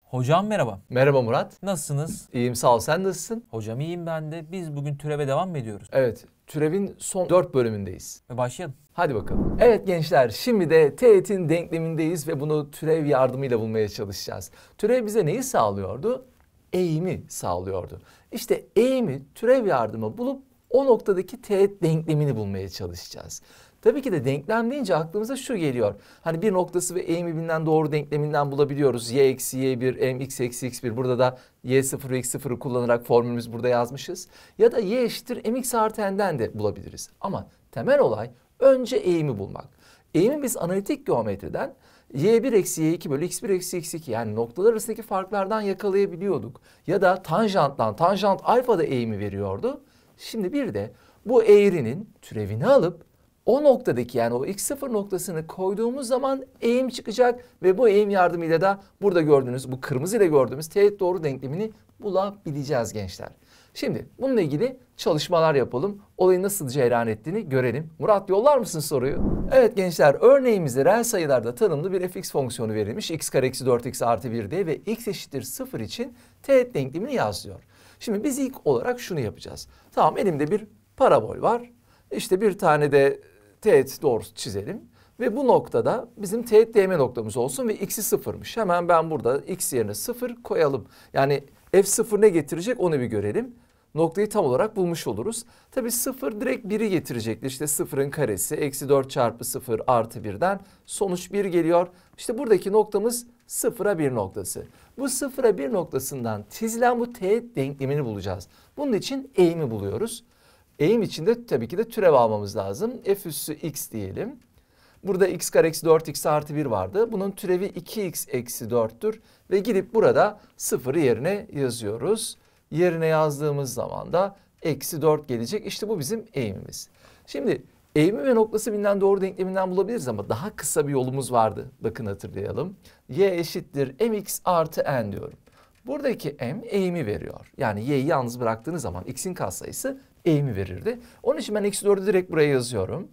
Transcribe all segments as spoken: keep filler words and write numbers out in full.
Hocam merhaba. Merhaba Murat. Nasılsınız? İyiyim sağ ol. Sen nasılsın? Hocam iyiyim ben de. Biz bugün türeve devam mı ediyoruz? Evet. Türevin son dört bölümündeyiz. Ve başlayalım. Hadi bakalım. Evet gençler, şimdi de teğetin denklemindeyiz ve bunu türev yardımıyla bulmaya çalışacağız. Türev bize neyi sağlıyordu? Eğimi sağlıyordu. İşte eğimi türev yardımı bulup o noktadaki teğet denklemini bulmaya çalışacağız. Tabii ki de denklem deyince aklımıza şu geliyor. Hani bir noktası ve eğimi bilinen doğru denkleminden bulabiliyoruz. Y eksi y bir, mx eksi x bir. Burada da y sıfır ve x sıfırı kullanarak formülümüz burada yazmışız. Ya da y eşittir mx artı n'den de bulabiliriz. Ama temel olay önce eğimi bulmak. Eğimi biz analitik geometriden y bir eksi y iki bölü x bir eksi x iki, yani noktalar arasındaki farklardan yakalayabiliyorduk. Ya da tanjanttan, tanjant alfa da eğimi veriyordu. Şimdi bir de bu eğrinin türevini alıp o noktadaki, yani o x sıfır noktasını koyduğumuz zaman eğim çıkacak ve bu eğim yardımıyla da burada gördüğünüz, bu kırmızı ile gördüğümüz teğet doğru denklemini bulabileceğiz gençler. Şimdi bununla ilgili çalışmalar yapalım. Olayın nasıl cereyan ettiğini görelim. Murat, yollar mısın soruyu? Evet gençler, örneğimizde reel sayılarda tanımlı bir fx fonksiyonu verilmiş. X kare eksi dört x artı bir diye ve x eşittir sıfır için teğet denklemini yazıyor. Şimdi biz ilk olarak şunu yapacağız. Tamam, elimde bir parabol var. İşte bir tane de teğet doğrusu çizelim. Ve bu noktada bizim teğet değme noktamız olsun ve x'i sıfırmış. Hemen ben burada x yerine sıfır koyalım. Yani f sıfır ne getirecek onu bir görelim. Noktayı tam olarak bulmuş oluruz. Tabii sıfır direkt biri getirecektir. İşte sıfırın karesi eksi dört çarpı sıfır artı birden sonuç bir geliyor. İşte buradaki noktamız sıfıra bir noktası. Bu sıfıra bir noktasından çizilen bu teğet denklemini bulacağız. Bunun için eğimi buluyoruz. Eğim içinde tabii ki de türev almamız lazım. F üssü x diyelim. Burada x kare eksi dört x artı bir vardı. Bunun türevi iki x eksi dörttür. Ve gidip burada sıfırı yerine yazıyoruz. Yerine yazdığımız zaman da eksi dört gelecek. İşte bu bizim eğimimiz. Şimdi eğimi ve noktası bilinen doğru denkleminden bulabiliriz ama daha kısa bir yolumuz vardı. Bakın hatırlayalım. Y eşittir mx artı n diyorum. Buradaki m eğimi veriyor. Yani y'yi yalnız bıraktığınız zaman x'in katsayısı eğimi verirdi. Onun için ben eksi dördü direkt buraya yazıyorum.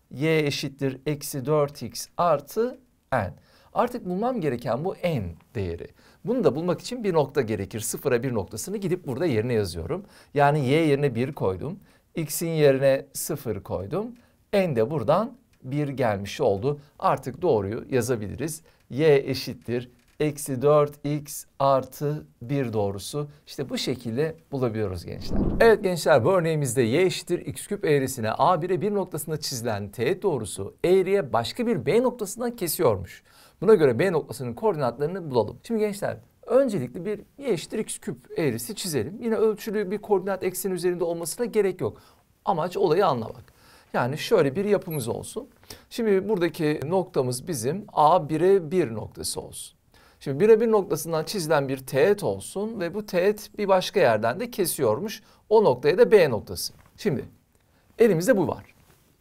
Y eşittir eksi dört x artı n. Artık bulmam gereken bu n değeri. Bunu da bulmak için bir nokta gerekir. Sıfıra bir noktasını gidip burada yerine yazıyorum. Yani y yerine bir koydum. X'in yerine sıfır koydum. N de buradan bir gelmiş oldu. Artık doğruyu yazabiliriz. Y eşittir eksi dört x artı bir doğrusu. İşte bu şekilde bulabiliyoruz gençler. Evet gençler, bu örneğimizde y eşittir x küp eğrisine a bire bir noktasında çizilen teğet doğrusu eğriye başka bir b noktasından kesiyormuş. Buna göre b noktasının koordinatlarını bulalım. Şimdi gençler, öncelikle bir y eşittir x küp eğrisi çizelim. Yine ölçülü bir koordinat ekseni üzerinde olmasına gerek yok. Amaç olayı anlamak. Yani şöyle bir yapımız olsun. Şimdi buradaki noktamız bizim a bire bir noktası olsun. Şimdi bire bir noktasından çizilen bir teğet olsun ve bu teğet bir başka yerden de kesiyormuş. O noktaya da B noktası. Şimdi elimizde bu var.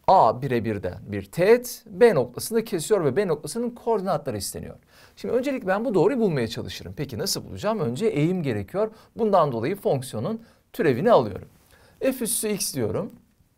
A bire birden bir teğet B noktasını kesiyor ve B noktasının koordinatları isteniyor. Şimdi öncelikle ben bu doğruyu bulmaya çalışırım. Peki nasıl bulacağım? Önce eğim gerekiyor. Bundan dolayı fonksiyonun türevini alıyorum. F üssü x diyorum.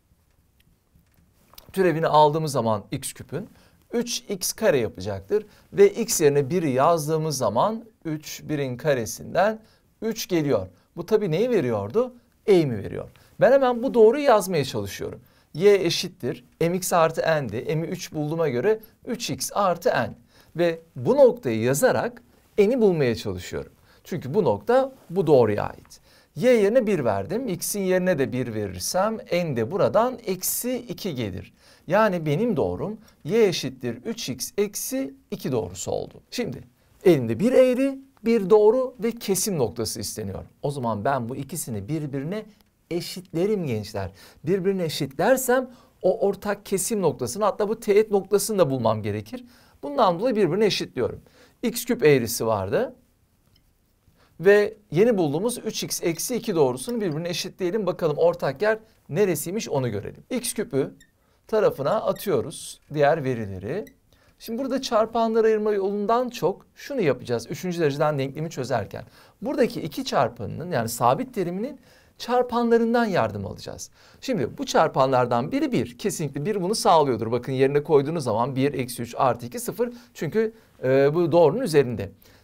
Türevini aldığımız zaman x küpün üç x kare yapacaktır. Ve x yerine biri yazdığımız zaman üç birin karesinden üç geliyor. Bu tabii neyi veriyordu? Eğimi veriyor. Ben hemen bu doğruyu yazmaya çalışıyorum. Y eşittir mx artı n'di. M'i üç bulduğuma göre üç x artı n. Ve bu noktayı yazarak n'i bulmaya çalışıyorum. Çünkü bu nokta bu doğruya ait. Y yerine bir verdim. X'in yerine de bir verirsem n de buradan eksi iki gelir. Yani benim doğrum y eşittir üç x eksi iki doğrusu oldu. Şimdi elimde bir eğri, bir doğru ve kesim noktası isteniyor. O zaman ben bu ikisini birbirine eşitlerim gençler. Birbirine eşitlersem o ortak kesim noktasını, hatta bu teğet noktasını da bulmam gerekir. Bundan dolayı birbirine eşitliyorum. X küp eğrisi vardı. Ve yeni bulduğumuz üç x eksi iki doğrusunu birbirine eşitleyelim. Bakalım ortak yer neresiymiş onu görelim. X küpü tarafına atıyoruz diğer verileri. Şimdi burada çarpanları ayırma yolundan çok şunu yapacağız. Üçüncü dereceden denklemi çözerken. Buradaki iki çarpanının, yani sabit teriminin çarpanlarından yardım alacağız. Şimdi bu çarpanlardan biri bir. Kesinlikle bir bunu sağlıyordur. Bakın yerine koyduğunuz zaman bir eksi üç artı iki sıfır. Çünkü e, bu doğrunun üzerinde.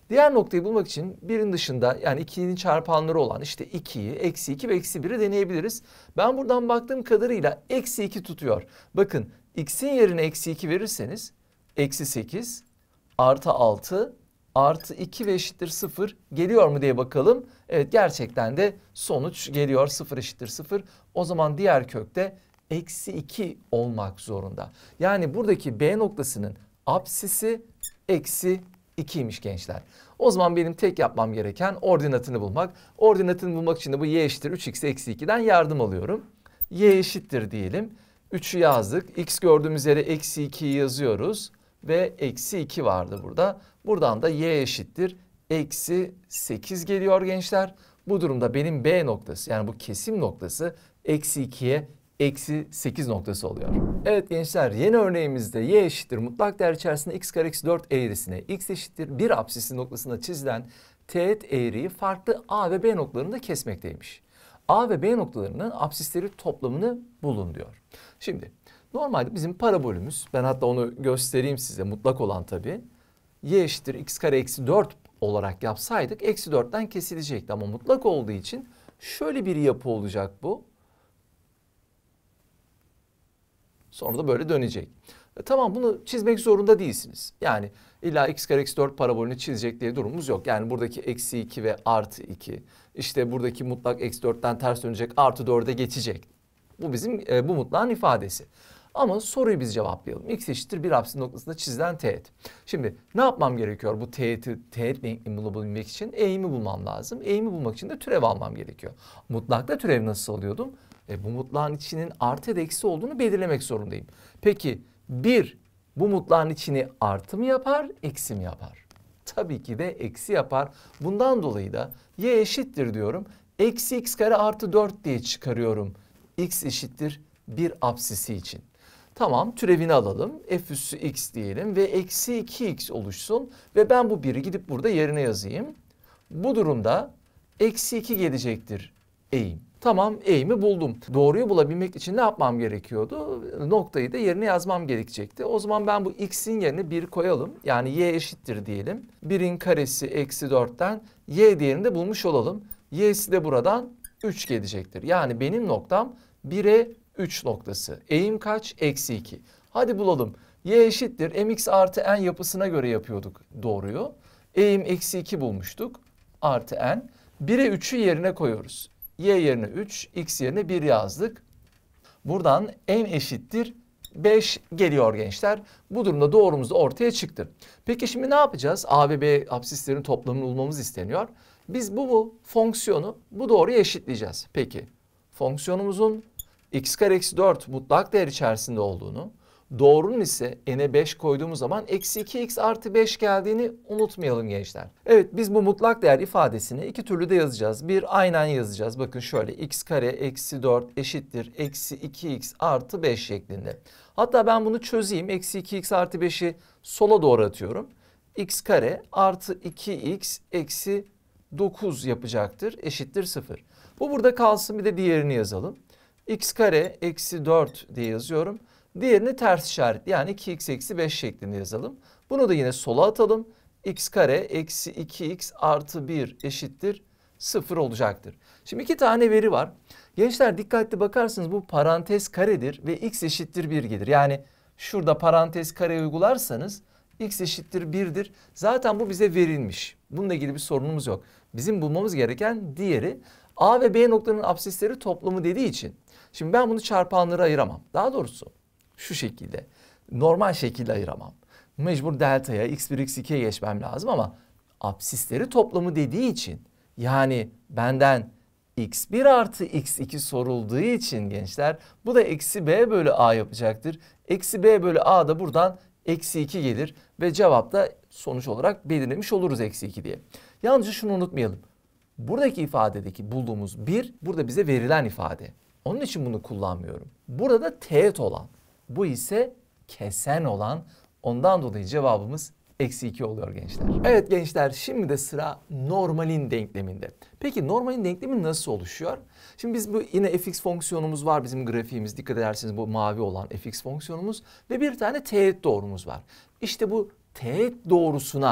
Diğer noktayı bulmak için birin dışında yani ikinin çarpanları olan işte ikiyi, eksi iki ve eksi biri deneyebiliriz. Ben buradan baktığım kadarıyla eksi iki tutuyor. Bakın x'in yerine eksi iki verirseniz eksi sekiz artı altı artı iki ve eşittir sıfır geliyor mu diye bakalım. Evet, gerçekten de sonuç geliyor, sıfır eşittir sıfır. O zaman diğer kökte eksi iki olmak zorunda. Yani buradaki B noktasının apsisi eksi ikiymiş gençler. O zaman benim tek yapmam gereken ordinatını bulmak. Ordinatını bulmak için de bu y eşittir üç x eksi iki'den yardım alıyorum. Y eşittir diyelim. üçü yazdık. X gördüğümüz yere eksi iki'yi yazıyoruz. Ve eksi iki vardı burada. Buradan da y eşittir eksi sekiz geliyor gençler. Bu durumda benim B noktası yani bu kesim noktası eksi iki'ye eksi sekiz noktası oluyor. Evet gençler, yeni örneğimizde y eşittir mutlak değer içerisinde x kare eksi dört eğrisine x eşittir bir apsisi noktasında çizilen teğet eğriyi farklı A ve B noktalarında kesmekteymiş. A ve B noktalarının apsisleri toplamını bulun diyor. Şimdi normalde bizim parabolümüz, ben hatta onu göstereyim size, mutlak olan tabii. Y eşittir x kare eksi dört olarak yapsaydık eksi dört'ten kesilecekti ama mutlak olduğu için şöyle bir yapı olacak bu. Sonra da böyle dönecek. E, tamam, bunu çizmek zorunda değilsiniz. Yani illa x kare eksi dört parabolünü çizecek diye durumumuz yok. Yani buradaki eksi iki ve artı iki. İşte buradaki mutlak eksi dört'ten ters dönecek, artı dört'e geçecek. Bu bizim e, bu mutlağın ifadesi. Ama soruyu biz cevaplayalım. X eşittir bir apsis noktasında çizilen teğet. Şimdi ne yapmam gerekiyor bu teğeti, teğet denklemi bulabilmek için? Eğimi bulmam lazım. Eğimi bulmak için de türev almam gerekiyor. Mutlakta türev nasıl alıyordum? E, bu mutlağın içinin artı ya da eksi olduğunu belirlemek zorundayım. Peki bir bu mutlağın içini artı mı yapar, eksi mi yapar? Tabii ki de eksi yapar. Bundan dolayı da y eşittir diyorum. Eksi x kare artı dört diye çıkarıyorum. X eşittir bir apsisi için. Tamam, türevini alalım. F üssü x diyelim ve eksi iki x oluşsun. Ve ben bu biri gidip burada yerine yazayım. Bu durumda eksi iki gelecektir eğim. Tamam, eğimi buldum. Doğruyu bulabilmek için ne yapmam gerekiyordu? Noktayı da yerine yazmam gerekecekti. O zaman ben bu x'in yerine bir koyalım. Yani y eşittir diyelim. birin karesi eksi dört'ten y değerini de bulmuş olalım. Y'si de buradan üç gelecektir. Yani benim noktam bire üç noktası. Eğim kaç? Eksi iki. Hadi bulalım. Y eşittir mx artı n yapısına göre yapıyorduk doğruyu. Eğim eksi iki bulmuştuk. Artı n. bire üç'ü yerine koyuyoruz. Y yerine üç, x yerine bir yazdık. Buradan n eşittir beş geliyor gençler. Bu durumda doğrumuz da ortaya çıktı. Peki şimdi ne yapacağız? A ve B apsislerin toplamını bulmamız isteniyor. Biz bu, bu fonksiyonu bu doğruya eşitleyeceğiz. Peki fonksiyonumuzun x kare eksi dört mutlak değer içerisinde olduğunu, doğrunun ise n'e beş koyduğumuz zaman eksi iki x artı beş geldiğini unutmayalım gençler. Evet, biz bu mutlak değer ifadesini iki türlü de yazacağız. Bir, aynen yazacağız. Bakın şöyle, x kare eksi dört eşittir eksi iki x artı beş şeklinde. Hatta ben bunu çözeyim. Eksi iki x artı beş'i sola doğru atıyorum. X kare artı iki x eksi dokuz yapacaktır. Eşittir sıfır. Bu burada kalsın, bir de diğerini yazalım. X kare eksi dört diye yazıyorum. Diğerini ters işaret, yani iki x eksi beş şeklinde yazalım. Bunu da yine sola atalım. X kare eksi iki x artı bir eşittir sıfır olacaktır. Şimdi iki tane veri var. Gençler dikkatli bakarsanız bu parantez karedir ve x eşittir bir gelir. Yani şurada parantez kare uygularsanız x eşittir bir'dir. Zaten bu bize verilmiş. Bununla ilgili bir sorunumuz yok. Bizim bulmamız gereken diğeri A ve B noktalarının apsisleri toplamı dediği için. Şimdi ben bunu çarpanlara ayıramam. Daha doğrusu şu şekilde, normal şekilde ayıramam. Mecbur delta'ya, x bir x iki'ye geçmem lazım ama apsisleri toplamı dediği için, yani benden x bir artı x iki sorulduğu için gençler, bu da eksi b bölü a yapacaktır. Eksi b bölü a da buradan eksi iki gelir ve cevapta sonuç olarak belirlemiş oluruz eksi iki diye. Yalnızca şunu unutmayalım. Buradaki ifadedeki bulduğumuz bir, burada bize verilen ifade. Onun için bunu kullanmıyorum. Burada teğet olan, bu ise kesen olan, ondan dolayı cevabımız eksi iki oluyor gençler. Evet gençler, şimdi de sıra normalin denkleminde. Peki normalin denklemi nasıl oluşuyor? Şimdi biz bu yine fx fonksiyonumuz var, bizim grafiğimiz, dikkat ederseniz bu mavi olan fx fonksiyonumuz ve bir tane teğet doğrumuz var. İşte bu teğet doğrusuna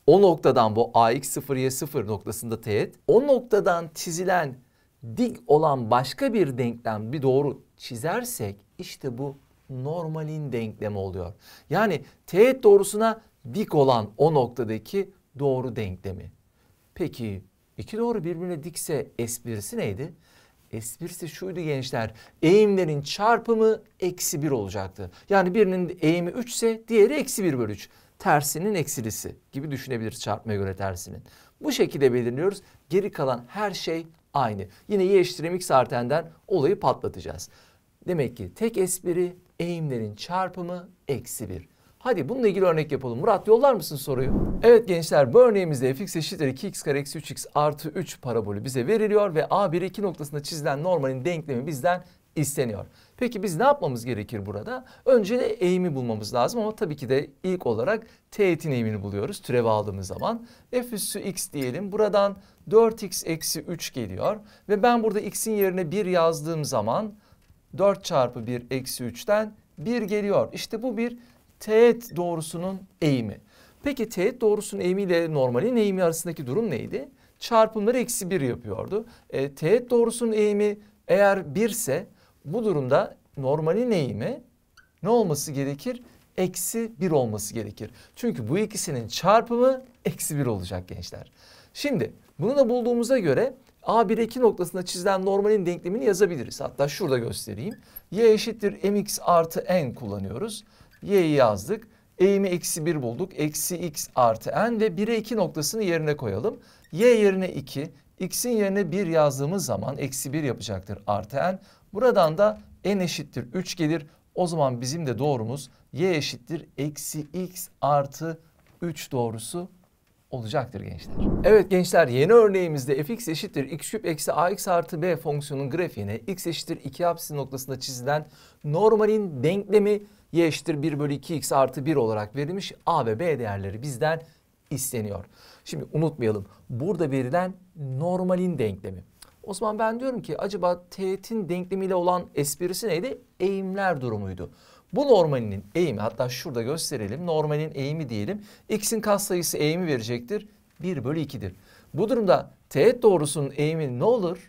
o noktadan bu a x sıfır y sıfır noktasında teğet, o noktadan çizilen dik olan başka bir denklem, bir doğru çizersek işte bu normalin denklemi oluyor. Yani teğet doğrusuna dik olan o noktadaki doğru denklemi. Peki iki doğru birbirine dikse esprisi neydi? Esprisi şuydu gençler. Eğimlerin çarpımı eksi bir olacaktı. Yani birinin eğimi üç ise diğeri eksi bir bölü üç. Tersinin eksilisi gibi düşünebiliriz çarpmaya göre tersinin. Bu şekilde belirliyoruz. Geri kalan her şey aynı. Yine y eşittir mx artı n'den olayı patlatacağız. Demek ki tek espri eğimlerin çarpımı eksi bir. Hadi bununla ilgili örnek yapalım. Murat yollar mısın soruyu? Evet gençler, bu örneğimizde fx eşittir iki x kare eksi üç x artı üç parabolü bize veriliyor ve a bir iki noktasında çizilen normalin denklemi bizden isteniyor. Peki biz ne yapmamız gerekir burada? Önce de eğimi bulmamız lazım ama tabii ki de ilk olarak teğetin eğimini buluyoruz türevi aldığımız zaman. F üssü x diyelim. Buradan dört x eksi üç geliyor ve ben burada x'in yerine bir yazdığım zaman dört çarpı bir eksi üçten bir geliyor. İşte bu bir teğet doğrusunun eğimi. Peki teğet doğrusunun eğimi ile normalin eğimi arasındaki durum neydi? Çarpımları eksi bir yapıyordu. E, teğet doğrusunun eğimi eğer bir ise bu durumda normalin eğimi ne olması gerekir? Eksi bir olması gerekir. Çünkü bu ikisinin çarpımı eksi bir olacak gençler. Şimdi bunu da bulduğumuza göre a bir iki noktasında çizilen normalin denklemini yazabiliriz. Hatta şurada göstereyim. Y eşittir mx artı n kullanıyoruz. Y'yi yazdık. Eğimi eksi bir bulduk. Eksi x artı n ve bire iki noktasını yerine koyalım. Y yerine iki, x'in yerine bir yazdığımız zaman eksi bir yapacaktır artı n. Buradan da n eşittir üç gelir. O zaman bizim de doğrumuz y eşittir eksi x artı üç doğrusu olacaktır gençler. Evet gençler, yeni örneğimizde fx eşittir x küp eksi ax artı b fonksiyonun grafiğine x eşittir iki apsis noktasında çizilen normalin denklemi y eşittir bir bölü iki x artı bir olarak verilmiş. A ve b değerleri bizden isteniyor. Şimdi unutmayalım, burada verilen normalin denklemi. O zaman ben diyorum ki acaba teğetin denklemiyle olan esprisi neydi? Eğimler durumuydu. Bu normalinin eğimi, hatta şurada gösterelim, normalin eğimi diyelim. X'in katsayısı eğimi verecektir. bir bölü iki'dir. Bu durumda teğet doğrusunun eğimi ne olur?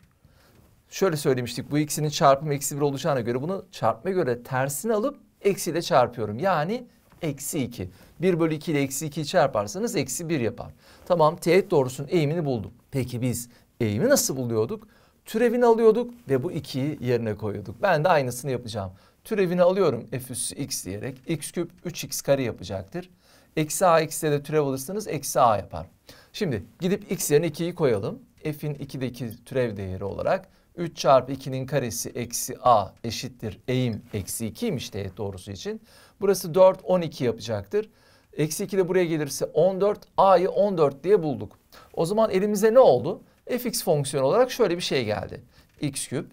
Şöyle söylemiştik, bu ikisinin çarpımı eksi bir olacağına göre bunu çarpmaya göre tersini alıp eksiyle çarpıyorum. Yani eksi iki. bir bölü iki ile eksi iki'yi çarparsanız eksi bir yapar. Tamam, teğet doğrusunun eğimini buldum. Peki biz eğimi nasıl buluyorduk? Türevini alıyorduk ve bu iki'yi yerine koyuyorduk. Ben de aynısını yapacağım. Türevini alıyorum f üssü x diyerek. X küp üç x kare yapacaktır. Eksi a x'e de türev alırsanız eksi a yapar. Şimdi gidip x yerine iki'yi koyalım. F'in iki'deki türev değeri olarak üç çarpı iki'nin karesi eksi a eşittir eğim eksi iki'ymiş teğet doğrusu için. Burası dört, on iki yapacaktır. Eksi iki de buraya gelirse on dört, a'yı on dört diye bulduk. O zaman elimize ne oldu? Fx fonksiyonu olarak şöyle bir şey geldi. X küp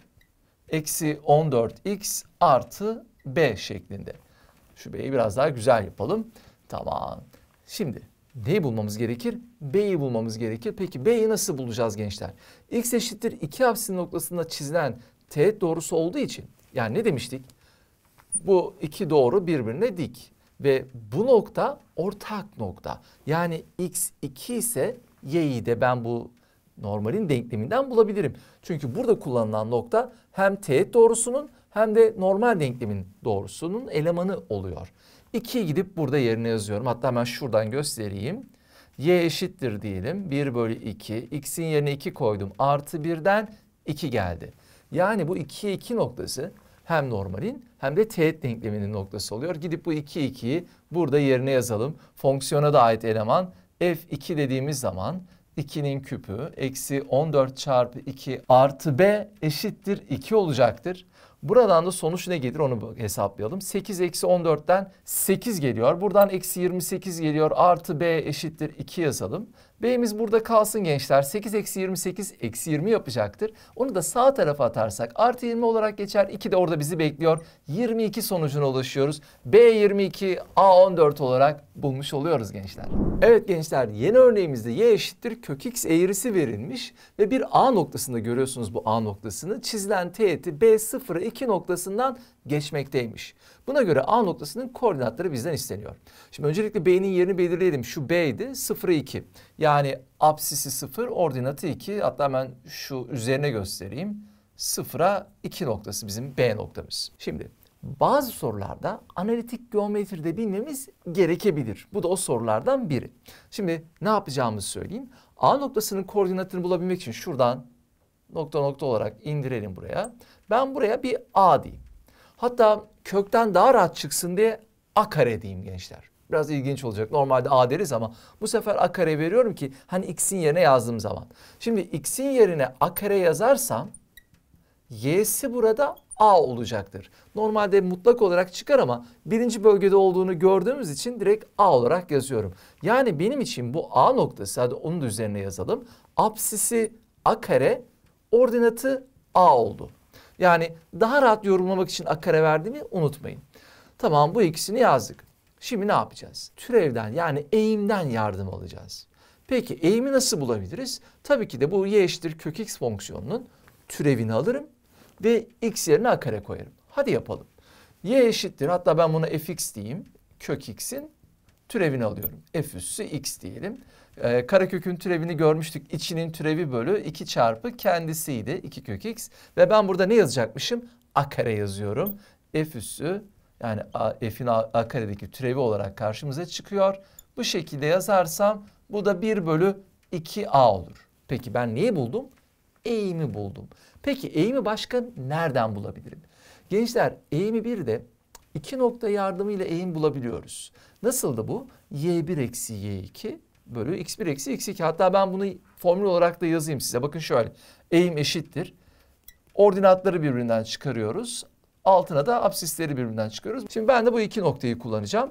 eksi on dört x artı b şeklinde. Şu b'yi biraz daha güzel yapalım. Tamam. Şimdi neyi bulmamız gerekir? B'yi bulmamız gerekir. Peki B'yi nasıl bulacağız gençler? X eşittir iki apsis noktasında çizilen teğet doğrusu olduğu için, yani ne demiştik? Bu iki doğru birbirine dik ve bu nokta ortak nokta. Yani x iki ise y'yi de ben bu normalin denkleminden bulabilirim. Çünkü burada kullanılan nokta hem teğet doğrusunun hem de normal denklemin doğrusunun elemanı oluyor. iki'yi gidip burada yerine yazıyorum. Hatta hemen şuradan göstereyim. Y eşittir diyelim. bir bölü iki. X'in yerine iki koydum. Artı bir'den iki geldi. Yani bu iki'ye iki noktası hem normalin hem de teğet denkleminin noktası oluyor. Gidip bu iki iki'yi burada yerine yazalım. Fonksiyona da ait eleman f iki dediğimiz zaman iki'nin küpü eksi on dört çarpı iki artı b eşittir iki olacaktır. Buradan da sonuç ne gelir onu hesaplayalım. sekiz eksi on dört'ten sekiz geliyor. Buradan eksi yirmi sekiz geliyor. Artı b eşittir iki yazalım. B'miz burada kalsın gençler. sekiz eksi yirmi sekiz eksi yirmi yapacaktır. Onu da sağ tarafa atarsak artı yirmi olarak geçer. iki de orada bizi bekliyor. yirmi iki sonucuna ulaşıyoruz. B yirmi iki, A on dört olarak bulmuş oluyoruz gençler. Evet gençler, yeni örneğimizde y eşittir kök x eğrisi verilmiş ve bir A noktasında görüyorsunuz bu A noktasını. Çizilen teğeti B sıfır iki noktasından geçmekteymiş. Buna göre A noktasının koordinatları bizden isteniyor. Şimdi öncelikle B'nin yerini belirleyelim. Şu B'ydi, sıfır iki. Yani apsisi sıfır, ordinatı iki. Hatta ben şu üzerine göstereyim. sıfıra iki noktası bizim B noktamız. Şimdi bazı sorularda analitik geometride bilmemiz gerekebilir. Bu da o sorulardan biri. Şimdi ne yapacağımızı söyleyeyim. A noktasının koordinatını bulabilmek için şuradan nokta nokta olarak indirelim buraya. Ben buraya bir A diyeyim. Hatta kökten daha rahat çıksın diye A kare diyeyim gençler. Biraz ilginç olacak. Normalde A deriz ama bu sefer A kare veriyorum ki hani x'in yerine yazdığım zaman. Şimdi x'in yerine A kare yazarsam y'si burada A olacaktır. Normalde mutlak olarak çıkar ama birinci bölgede olduğunu gördüğümüz için direkt A olarak yazıyorum. Yani benim için bu A noktası, hadi onun da üzerine yazalım. Apsisi A kare, ordinatı A oldu. Yani daha rahat yorumlamak için A kare verdiğimi unutmayın. Tamam, bu ikisini yazdık. Şimdi ne yapacağız? Türevden yani eğimden yardım alacağız. Peki eğimi nasıl bulabiliriz? Tabii ki de bu y eşittir kök x fonksiyonunun türevini alırım ve x yerine A kare koyarım. Hadi yapalım. Y eşittir, hatta ben buna fx diyeyim. Kök x'in türevini alıyorum. F üssü x diyelim. Ee, karekökün türevini görmüştük. İçinin türevi bölü iki çarpı kendisiydi. iki kök x. Ve ben burada ne yazacakmışım? A kare yazıyorum. F üssü yani f'in A, A karedeki türevi olarak karşımıza çıkıyor. Bu şekilde yazarsam bu da bir bölü iki a olur. Peki ben neyi buldum? Eğimi buldum. Peki eğimi başka nereden bulabilirim? Gençler, eğimi bir de iki nokta yardımıyla eğim bulabiliyoruz. Nasıldı bu? y bir eksi y iki bölü x bir eksi x iki. Hatta ben bunu formül olarak da yazayım size. Bakın şöyle. Eğim eşittir. Ordinatları birbirinden çıkarıyoruz. Altına da apsisleri birbirinden çıkarıyoruz. Şimdi ben de bu iki noktayı kullanacağım.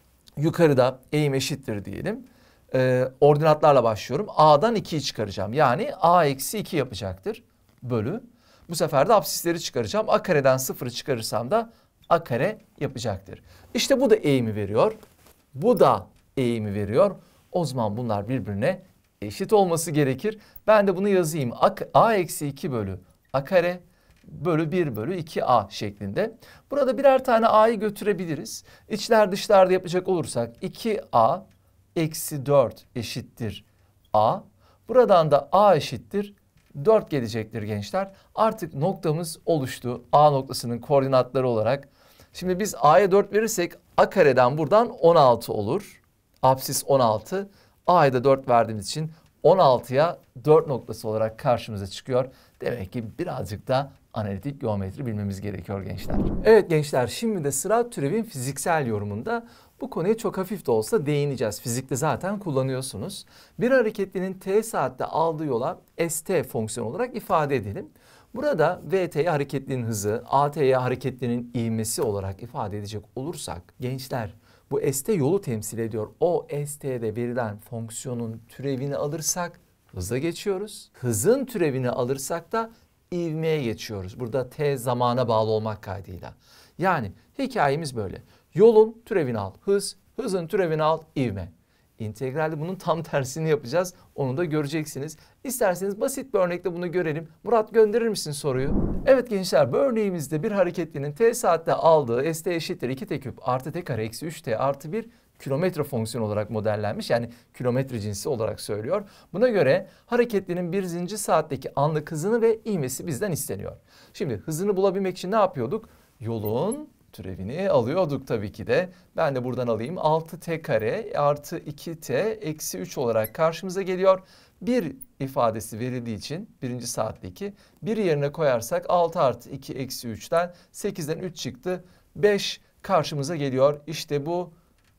Yukarıda eğim eşittir diyelim. Ee, ordinatlarla başlıyorum. A'dan ikiyi çıkaracağım. Yani a eksi iki yapacaktır. Bölü. Bu sefer de apsisleri çıkaracağım. A kareden sıfırı çıkarırsam da A kare yapacaktır. İşte bu da eğimi veriyor. Bu da eğimi veriyor. O zaman bunlar birbirine eşit olması gerekir. Ben de bunu yazayım. A eksi iki bölü A kare bölü bir bölü iki a şeklinde. Burada birer tane a'yı götürebiliriz. İçler dışlarda yapacak olursak iki a eksi dört eşittir a. Buradan da a eşittir dört gelecektir gençler. Artık noktamız oluştu. A noktasının koordinatları olarak. Şimdi biz a'ya dört verirsek a kareden buradan on altı olur. Apsis on altı. A'ya da dört verdiğimiz için on altıya dört noktası olarak karşımıza çıkıyor. Demek ki birazcık da analitik geometri bilmemiz gerekiyor gençler. Evet gençler, şimdi de sıra türevin fiziksel yorumunda. Bu konuya çok hafif de olsa değineceğiz. Fizikte zaten kullanıyorsunuz. Bir hareketlinin t saatte aldığı yola st fonksiyon olarak ifade edelim. Burada vt'ye hareketlinin hızı, at'ye hareketlinin ivmesi olarak ifade edecek olursak gençler, bu st yolu temsil ediyor. O st'de verilen fonksiyonun türevini alırsak hıza geçiyoruz. Hızın türevini alırsak da ivmeye geçiyoruz. Burada t zamana bağlı olmak kaydıyla. Yani hikayemiz böyle. Yolun türevini al hız, hızın türevini al ivme. İntegralde bunun tam tersini yapacağız. Onu da göreceksiniz. İsterseniz basit bir örnekle bunu görelim. Murat, gönderir misin soruyu? Evet gençler, bu örneğimizde bir hareketlinin t saatte aldığı st eşittir iki t küp artı t kare eksi üç t artı bir kilometre fonksiyonu olarak modellenmiş. Yani kilometre cinsi olarak söylüyor. Buna göre hareketlinin bir zincir saatteki anlık hızını ve ivmesi bizden isteniyor. Şimdi hızını bulabilmek için ne yapıyorduk? Yolun türevini alıyorduk tabii ki de. Ben de buradan alayım. altı t kare artı iki t eksi üç olarak karşımıza geliyor. Bir ifadesi verildiği için birinci saatteki bir yerine koyarsak altı artı iki eksi üçten sekizden üç çıktı. beş karşımıza geliyor. İşte bu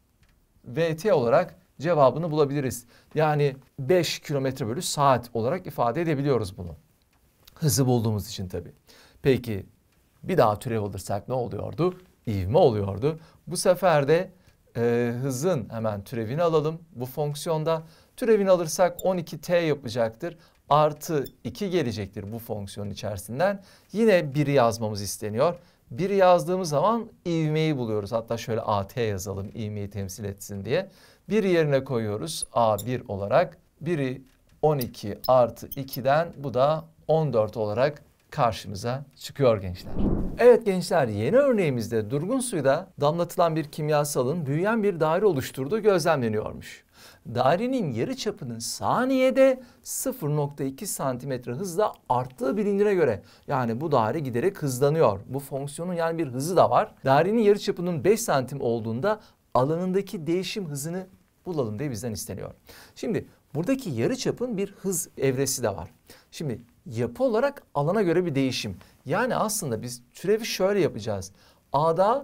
vt olarak cevabını bulabiliriz. Yani beş kilometre bölü saat olarak ifade edebiliyoruz bunu. Hızı bulduğumuz için tabii. Peki bir daha türev alırsak ne oluyordu? İvme oluyordu. Bu sefer de e, hızın hemen türevini alalım bu fonksiyonda. Türevini alırsak on iki t yapacaktır. Artı iki gelecektir bu fonksiyonun içerisinden. Yine biri yazmamız isteniyor. biri yazdığımız zaman ivmeyi buluyoruz. Hatta şöyle A T yazalım ivmeyi temsil etsin diye. bir yerine koyuyoruz A bir olarak. biri on iki artı iki'den bu da on dört olarak karşımıza çıkıyor gençler. Evet gençler, yeni örneğimizde durgun suyda damlatılan bir kimyasalın büyüyen bir daire oluşturduğu gözlemleniyormuş. Dairenin yarıçapının saniyede sıfır nokta iki santimetre hızla arttığı bilindiğine göre, yani bu daire giderek hızlanıyor. Bu fonksiyonun yani bir hızı da var. Dairenin yarıçapının beş santim olduğunda alanındaki değişim hızını bulalım diye bizden isteniyor. Şimdi buradaki yarıçapın bir hız evresi de var. Şimdi yapı olarak alana göre bir değişim. Yani aslında biz türevi şöyle yapacağız. A'da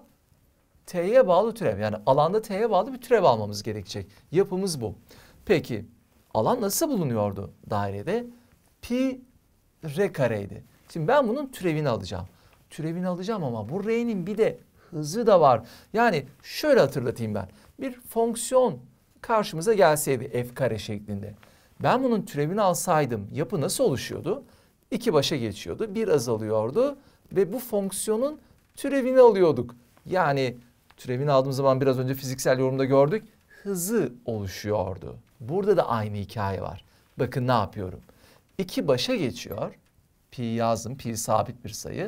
T'ye bağlı türev, yani alanda T'ye bağlı bir türev almamız gerekecek. Yapımız bu. Peki alan nasıl bulunuyordu dairede? Pi r kareydi. Şimdi ben bunun türevini alacağım. Türevini alacağım ama bu r'nin bir de hızı da var. Yani şöyle hatırlatayım ben. Bir fonksiyon karşımıza gelseydi f kare şeklinde. Ben bunun türevini alsaydım yapı nasıl oluşuyordu? İki başa geçiyordu, bir azalıyordu ve bu fonksiyonun türevini alıyorduk. Yani türevini aldığımız zaman biraz önce fiziksel yorumda gördük, hızı oluşuyordu. Burada da aynı hikaye var. Bakın ne yapıyorum. İki başa geçiyor. Pi yazdım, pi sabit bir sayı.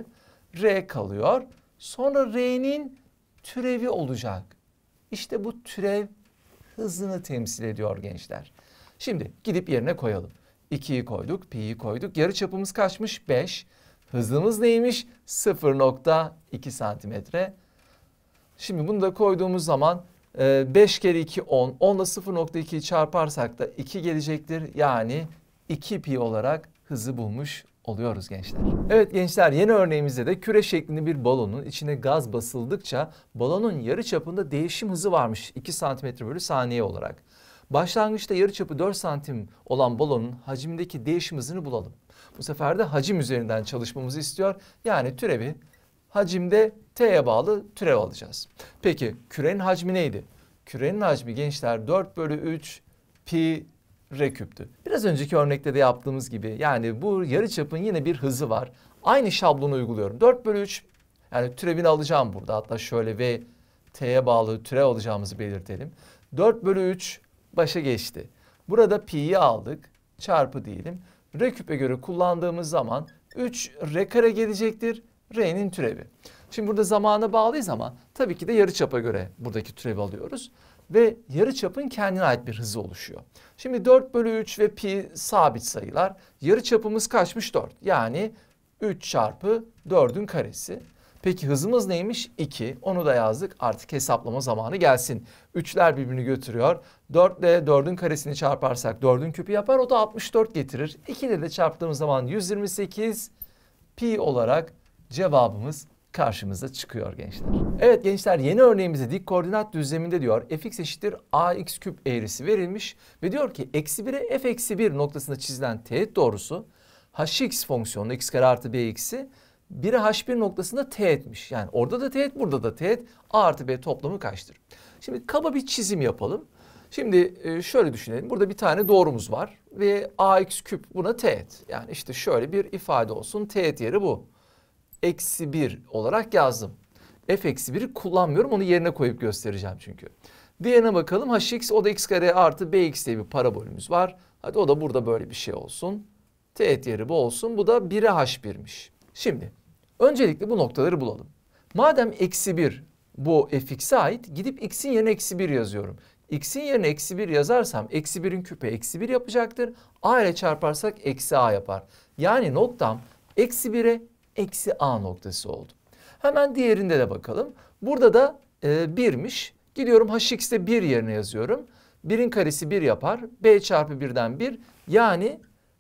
R kalıyor. Sonra R'nin türevi olacak. İşte bu türev hızını temsil ediyor gençler. Şimdi gidip yerine koyalım. ikiyi koyduk, pi'yi koyduk. Yarıçapımız kaçmış? beş. Hızımız neymiş? sıfır nokta iki santimetre. Şimdi bunu da koyduğumuz zaman beş kere iki on. on ile sıfır nokta iki'yi çarparsak da iki gelecektir. Yani iki pi olarak hızı bulmuş oluyoruz gençler. Evet gençler, yeni örneğimizde de küre şeklinde bir balonun içine gaz basıldıkça balonun yarıçapında değişim hızı varmış iki santimetre bölü saniye olarak. Başlangıçta yarıçapı dört santim olan balonun hacimdeki değişim hızını bulalım. Bu sefer de hacim üzerinden çalışmamızı istiyor. Yani türevi hacimde T'ye bağlı türev alacağız. Peki kürenin hacmi neydi? Kürenin hacmi gençler dört bölü üç pi r küptü. Biraz önceki örnekte de yaptığımız gibi, yani bu yarıçapın yine bir hızı var. Aynı şablonu uyguluyorum. dört bölü üç, yani türevini alacağım burada. Hatta şöyle v t'ye bağlı türev alacağımızı belirtelim. dört bölü üç başa geçti. Burada pi'yi aldık. Çarpı diyelim. R küpe göre kullandığımız zaman üç r kare gelecektir. R'nin türevi. Şimdi burada zamana bağlıyız ama tabii ki de yarıçapa göre buradaki türevi alıyoruz. Ve yarıçapın kendine ait bir hızı oluşuyor. Şimdi dört bölü üç ve pi sabit sayılar. Yarıçapımız kaçmış? dört. Yani üç çarpı dördün karesi. Peki hızımız neymiş? iki. Onu da yazdık. Artık hesaplama zamanı gelsin. üçler birbirini götürüyor. dört ile dördün karesini çarparsak dördün küpü yapar. O da altmış dört getirir. iki ile de çarptığımız zaman yüz yirmi sekiz pi olarak cevabımız karşımıza çıkıyor gençler. Evet gençler, yeni örneğimizde dik koordinat düzleminde diyor fx eşittir ax küp eğrisi verilmiş ve diyor ki eksi bire f eksi bir noktasında çizilen teğet doğrusu hx fonksiyonu x kare artı b x'i bire h bir noktasında teğetmiş. Yani orada da teğet, burada da teğet. A artı b toplamı kaçtır? Şimdi kaba bir çizim yapalım. Şimdi şöyle düşünelim. Burada bir tane doğrumuz var ve ax küp buna teğet. Yani işte şöyle bir ifade olsun. Teğet yeri bu. Eksi bir olarak yazdım. F eksi bir'i kullanmıyorum. Onu yerine koyup göstereceğim çünkü. Diğerine bakalım. Hx, o da x kare artı bx diye bir parabolümüz var. Hadi o da burada böyle bir şey olsun. Teğet yeri bu olsun. Bu da bire h bir'miş. Şimdi öncelikle bu noktaları bulalım. Madem eksi bir bu fx'e ait, gidip x'in yerine eksi bir yazıyorum. X'in yerine eksi bir yazarsam eksi bir'in küpü eksi bir yapacaktır. A ile çarparsak eksi a yapar. Yani noktam eksi bire eksi a noktası oldu. Hemen diğerinde de bakalım. Burada da e, bir'miş. Gidiyorum hx'te bir yerine yazıyorum. bir'in karesi bir yapar. B çarpı bir'den bir. Yani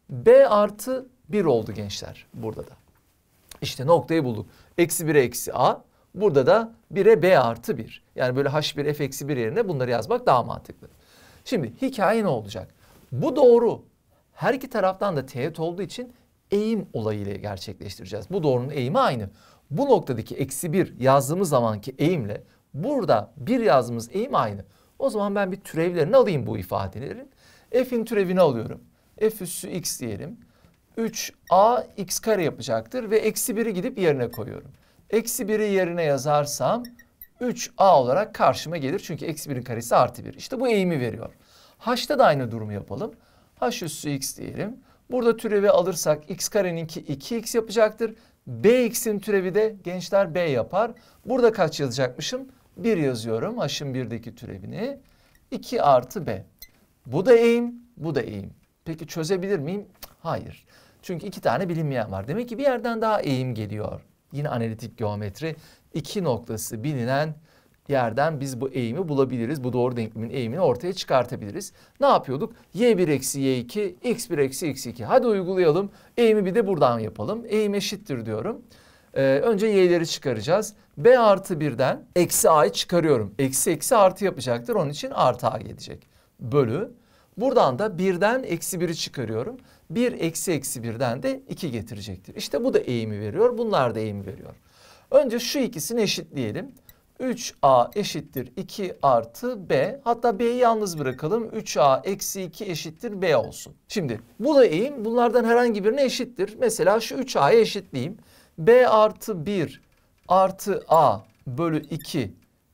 b artı bir oldu gençler burada da. İşte noktayı bulduk. Eksi bire eksi a. Burada da bire b artı bir. Yani böyle h bir f eksi bir yerine bunları yazmak daha mantıklı. Şimdi hikaye ne olacak? Bu doğru. Her iki taraftan da teğet olduğu için eğim olayıyla gerçekleştireceğiz. Bu doğrunun eğimi aynı. Bu noktadaki eksi bir yazdığımız zamanki eğimle burada bir yazdığımız eğim aynı. O zaman ben bir türevlerini alayım bu ifadelerin. F'in türevini alıyorum. F üssü x diyelim. üç a x kare yapacaktır ve eksi bir'i gidip yerine koyuyorum. Eksi biri yerine yazarsam üç a olarak karşıma gelir. Çünkü eksi birin karesi artı bir. İşte bu eğimi veriyor. H'ta da aynı durumu yapalım. H üssü x diyelim. Burada türevi alırsak x kareninki iki x yapacaktır. Bx'in türevi de gençler b yapar. Burada kaç yazacakmışım? bir yazıyorum. H'ın birdeki türevini. iki artı b. Bu da eğim, bu da eğim. Peki çözebilir miyim? Hayır. Çünkü iki tane bilinmeyen var. Demek ki bir yerden daha eğim geliyor. Yine analitik geometri. İki noktası bilinen yerden biz bu eğimi bulabiliriz. Bu doğru denklemin eğimini ortaya çıkartabiliriz. Ne yapıyorduk? y bir eksi y iki, x bir eksi x iki. Hadi uygulayalım. Eğimi bir de buradan yapalım. Eğim eşittir diyorum. Ee, önce y'leri çıkaracağız. B artı birden eksi a'yı çıkarıyorum. Eksi eksi artı yapacaktır. Onun için artı a gelecek. Bölü. Buradan da birden eksi biri çıkarıyorum. bir eksi eksi birden de iki getirecektir. İşte bu da eğimi veriyor. Bunlar da eğimi veriyor. Önce şu ikisini eşitleyelim. üç a eşittir iki artı b. Hatta b'yi yalnız bırakalım. üç a eksi iki eşittir b olsun. Şimdi bu da eğim. Bunlardan herhangi birine eşittir. Mesela şu üç a'yı eşitleyeyim. B artı bir artı a bölü iki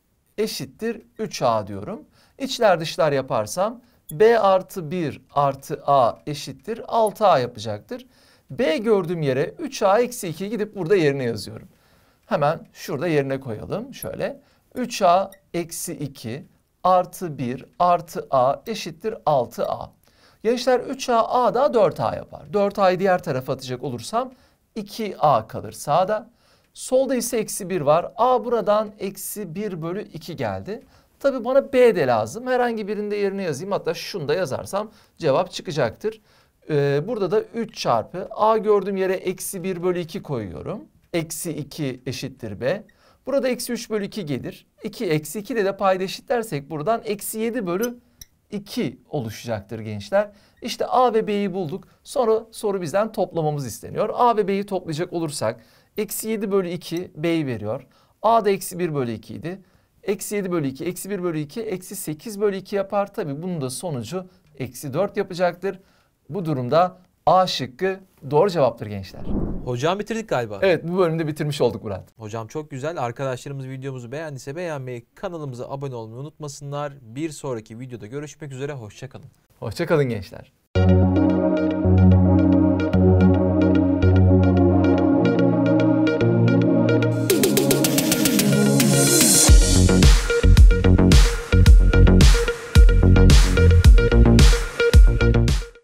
eşittir üç a diyorum. İçler dışlar yaparsam b artı bir artı a eşittir altı a yapacaktır. B gördüğüm yere üç a eksi iki gidip burada yerine yazıyorum. Hemen şurada yerine koyalım. Şöyle üç a eksi iki artı bir artı a eşittir altı a. Gençler üç a a da dört a yapar. dört a'yı diğer tarafa atacak olursam iki a kalır sağda. Solda ise eksi bir var. A buradan eksi bir bölü iki geldi. Tabii bana b de lazım. Herhangi birinde yerine yazayım. Hatta şunu da yazarsam cevap çıkacaktır. Ee, burada da üç çarpı a gördüğüm yere eksi bir bölü iki koyuyorum. Eksi iki eşittir b. Burada eksi üç bölü iki gelir. iki eksi iki de de payda eşitlersek buradan eksi yedi bölü iki oluşacaktır gençler. İşte a ve b'yi bulduk. Sonra soru bizden toplamamız isteniyor. A ve b'yi toplayacak olursak eksi yedi bölü iki b'yi veriyor. A da eksi bir bölü iki idi. Eksi yedi bölü iki, eksi bir bölü iki, eksi sekiz bölü iki yapar. Tabii bunun da sonucu eksi dört yapacaktır. Bu durumda A şıkkı doğru cevaptır gençler. Hocam bitirdik galiba. Evet, bu bölümde bitirmiş olduk Murat. Hocam çok güzel. Arkadaşlarımız videomuzu beğendiyse beğenmeyi, kanalımıza abone olmayı unutmasınlar. Bir sonraki videoda görüşmek üzere. Hoşça kalın. Hoşça kalın gençler.